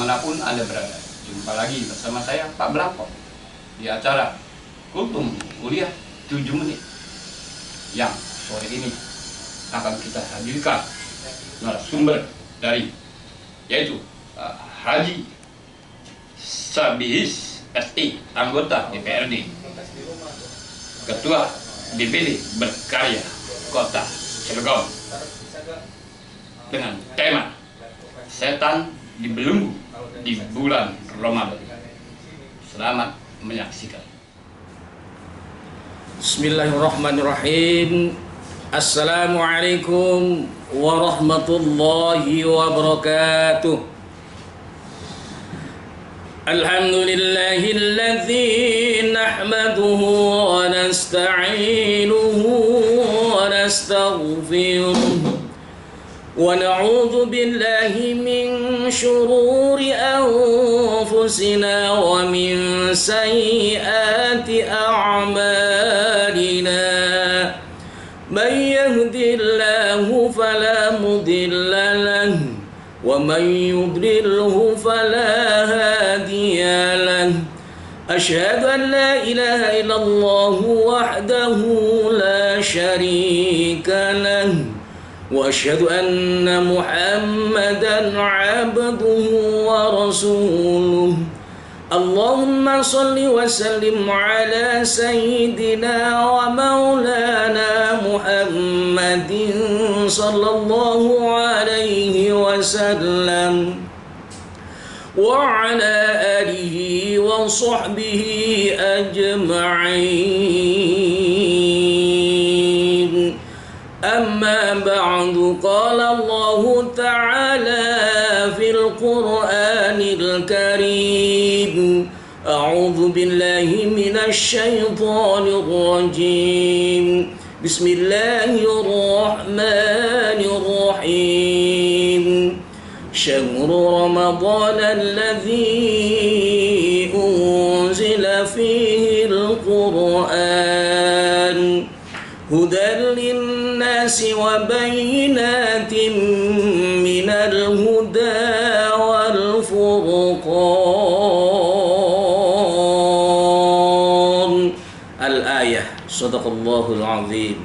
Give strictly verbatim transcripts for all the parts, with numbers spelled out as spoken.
dimanapun Anda berada. Jumpa lagi bersama saya, Pak Belangkok, di acara Kultum Kuliah tujuh menit yang sore ini akan kita hadirkan narasumber dari yaitu uh, Haji Sabihis S I, anggota D P R D, Ketua D P D Berkarya Kota Cilegon, dengan tema Setan Dibelenggu di Bulan Ramadan. Selamat menyaksikan. Bismillahirrahmanirrahim. Assalamualaikum warahmatullahi wabarakatuh. Alhamdulillahilladzi nahmaduhu wa nasta'inuhu wa nastaghfiruh wa na'udzu billahi min syururi anfusina wa min sayyiati a'malina. Man yahdihillahu fala mudilla lahu wa man yudlilhu fala hadiya lahu. Asyhadu an la ilaha illallah wahdahu la syarika lahu wa asyhadu anna Muhammadan abduhu wa rasuluh. Allahumma salli wa sallim ala sayyidina wa maulana Muhammadin sallallahu alaihi wasallam wa ala alihi wa sahbihi ajma'in. Amma ba'du, qala Allah ta'ala fil Qur'anil Karim. A'udzu billahi minasy syaithanir rajim. Bismillahirrahmanirrahim. Syahrul Ramadan alladzi unzila fihi al-Qur'an hudan linnasi wa bayyinatin minal huda wal furqan. Al-ayah. Shadaqallahul azim.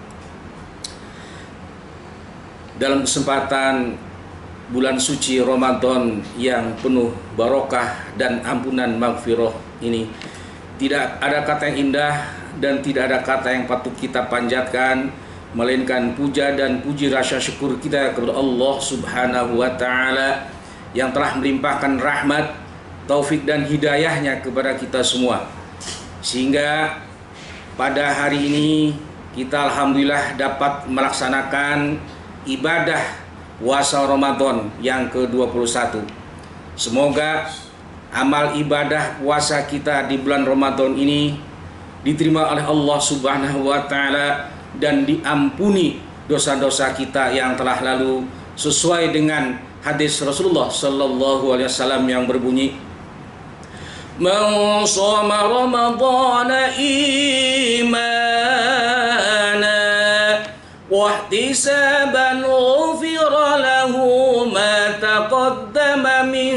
Dalam kesempatan bulan suci Ramadan yang penuh barokah dan ampunan maghfirah ini, tidak ada kata yang indah dan tidak ada kata yang patut kita panjatkan melainkan puja dan puji rasa syukur kita kepada Allah Subhanahu wa taala yang telah melimpahkan rahmat, taufik dan hidayahnya kepada kita semua, sehingga pada hari ini kita alhamdulillah dapat melaksanakan ibadah puasa Ramadan yang ke dua puluh satu. Semoga amal ibadah puasa kita di bulan Ramadan ini diterima oleh Allah Subhanahu wa taala dan diampuni dosa-dosa kita yang telah lalu, sesuai dengan hadis Rasulullah sallallahu alaihi wasallam yang berbunyi, Man shoma Ramadhana imana wa ihtisaban ghufira lahu ma taqaddama min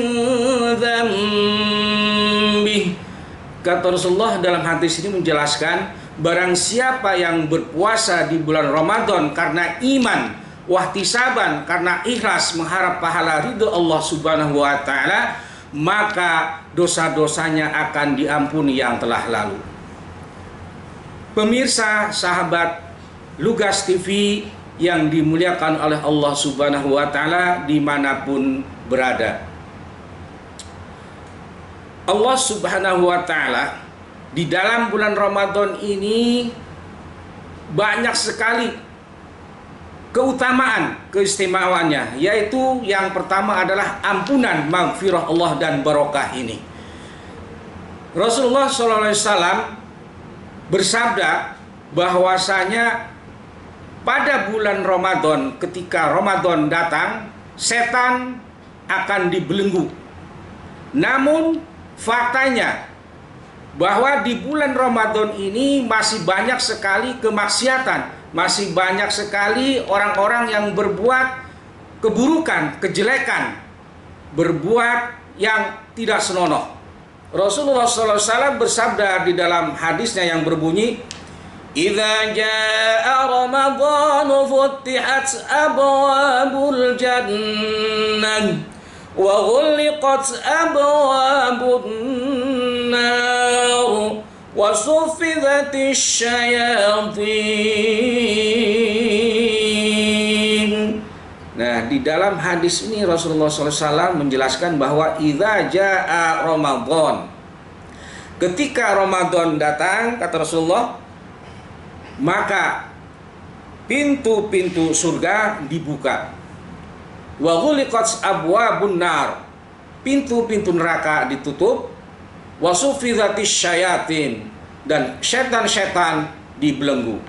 dhanbih. Kata Rasulullah dalam hadis ini menjelaskan, barang siapa yang berpuasa di bulan Ramadan karena iman, wahtisaban karena ikhlas mengharap pahala ridho Allah Subhanahu wa taala, maka dosa-dosanya akan diampuni yang telah lalu. Pemirsa, sahabat Lugas T V yang dimuliakan oleh Allah Subhanahu wa taala dimanapun berada, Allah Subhanahu wa taala di dalam bulan Ramadan ini banyak sekali keutamaan, keistimewaannya, yaitu yang pertama adalah ampunan, maghfirah Allah dan barokah ini. Rasulullah shallallahu alaihi wasallam bersabda bahwasanya pada bulan Ramadan, ketika Ramadan datang, setan akan dibelenggu. Namun faktanya bahwa di bulan Ramadan ini masih banyak sekali kemaksiatan, masih banyak sekali orang-orang yang berbuat keburukan, kejelekan, berbuat yang tidak senonoh. Rasulullah shallallahu alaihi wasallam bersabda di dalam hadisnya yang berbunyi, "Idza jaa Ramadan futtihat abwabul jannah wa ghulqat abwabun nar wa suffidatis syayatin." Nah, di dalam hadis ini Rasulullah shallallahu alaihi wasallam menjelaskan bahwa idza jaa Ramadan, ketika Ramadan datang, kata Rasulullah, maka pintu-pintu surga dibuka. Wa ghuliqat abwabun nar, pintu-pintu neraka ditutup. Wa suffidatis syayatin, dan setan-setan dibelenggu.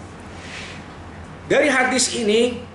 Dari hadis ini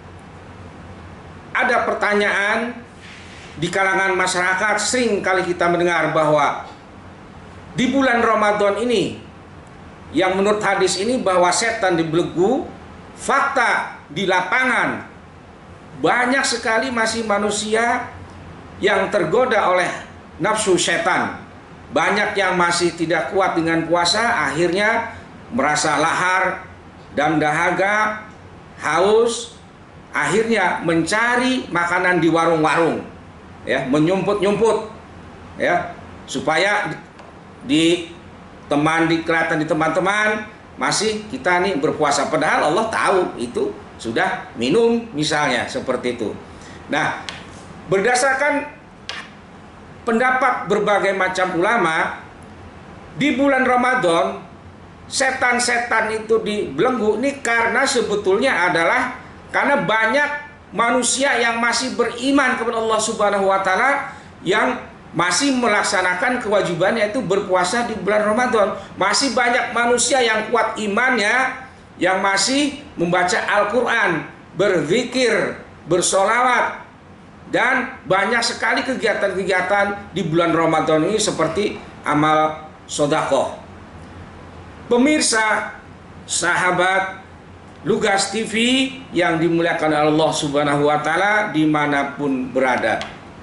ada pertanyaan di kalangan masyarakat. Sering kali kita mendengar bahwa di bulan Ramadan ini, yang menurut hadis ini bahwa setan dibelenggu, fakta di lapangan banyak sekali masih manusia yang tergoda oleh nafsu setan. Banyak yang masih tidak kuat dengan puasa, akhirnya merasa lahar dan dahaga, haus, akhirnya mencari makanan di warung-warung, ya, menyumput-nyumput, ya, supaya di teman di kelihatan di teman-teman masih kita nih berpuasa, padahal Allah tahu itu sudah minum misalnya, seperti itu. Nah, berdasarkan pendapat berbagai macam ulama, di bulan Ramadan setan-setan itu dibelenggu ini karena sebetulnya adalah karena banyak manusia yang masih beriman kepada Allah Subhanahu wa taala, yang masih melaksanakan kewajibannya itu berpuasa di bulan Ramadan. Masih banyak manusia yang kuat imannya, yang masih membaca Al-Quran, berzikir, bersolawat, dan banyak sekali kegiatan-kegiatan di bulan Ramadan ini seperti amal sodakoh. Pemirsa, sahabat Lugas T V yang dimuliakan Allah Subhanahu wa taala dimanapun berada.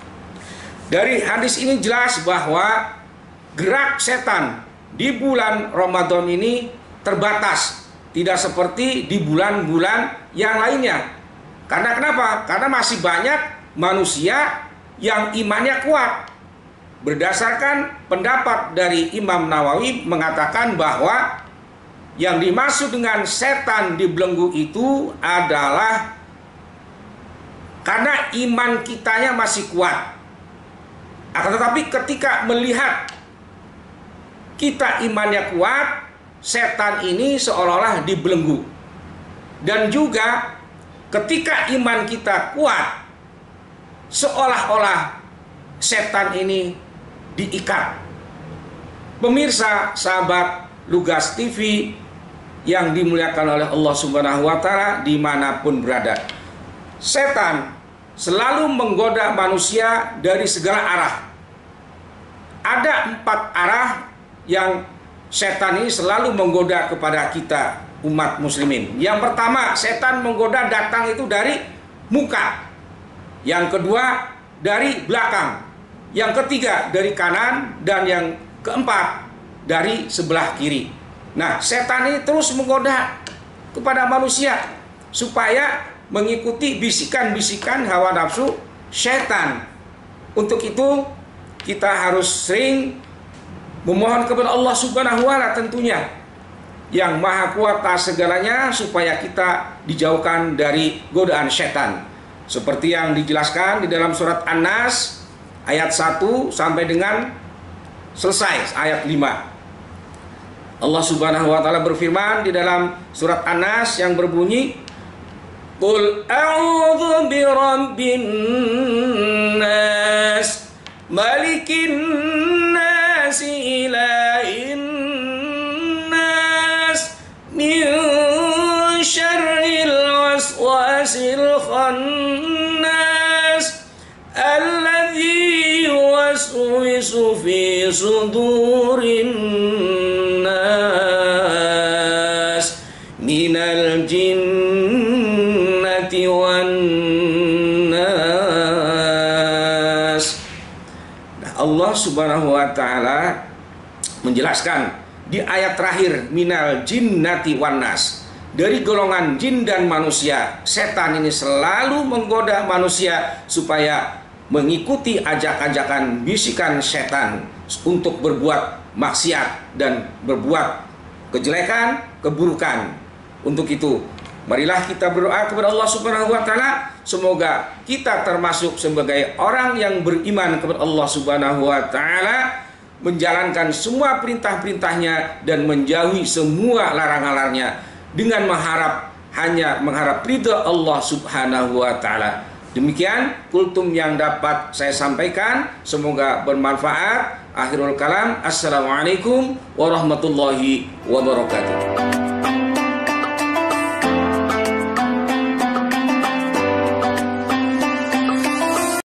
Dari hadis ini jelas bahwa gerak setan di bulan Ramadan ini terbatas, tidak seperti di bulan-bulan yang lainnya. Karena kenapa? Karena masih banyak manusia yang imannya kuat. Berdasarkan pendapat dari Imam Nawawi mengatakan bahwa yang dimaksud dengan setan dibelenggu itu adalah karena iman kitanya masih kuat. Akan tetapi ketika melihat kita imannya kuat, setan ini seolah-olah dibelenggu. Dan juga ketika iman kita kuat, seolah-olah setan ini diikat. Pemirsa, sahabat Lugas T V yang dimuliakan oleh Allah Subhanahu wa taala dimanapun berada, setan selalu menggoda manusia dari segala arah. Ada empat arah yang setan ini selalu menggoda kepada kita umat muslimin. Yang pertama, setan menggoda datang itu dari muka. Yang kedua, dari belakang. Yang ketiga, dari kanan. Dan yang keempat, dari sebelah kiri. Nah, setan ini terus menggoda kepada manusia supaya mengikuti bisikan-bisikan hawa nafsu setan. Untuk itu kita harus sering memohon kepada Allah Subhanahu wa taala tentunya, yang maha kuat atas segalanya, supaya kita dijauhkan dari godaan setan. Seperti yang dijelaskan di dalam surat An-Nas ayat satu sampai dengan selesai ayat lima. Allah Subhanahu wa taala berfirman di dalam surat An-Nas yang berbunyi, Qul a'udzu birabbin nas, malikin nas, ilahin nas, min syarril waswasil khannas, alladzi yuwaswisu fi sudurin nas, minal jinnati wan nas. Nah, Allah Subhanahu wa taala menjelaskan di ayat terakhir, minal jinnati wan nas, dari golongan jin dan manusia, setan ini selalu menggoda manusia supaya mengikuti ajak-ajakan bisikan setan untuk berbuat maksiat dan berbuat kejelekan, keburukan. Untuk itu, marilah kita berdoa kepada Allah Subhanahu wa taala, semoga kita termasuk sebagai orang yang beriman kepada Allah Subhanahu wa taala, menjalankan semua perintah-perintahnya dan menjauhi semua larangan-larangannya dengan mengharap hanya mengharap ridha Allah Subhanahu wa taala. Demikian kultum yang dapat saya sampaikan, semoga bermanfaat. Akhirul kalam, assalamualaikum warahmatullahi wabarakatuh.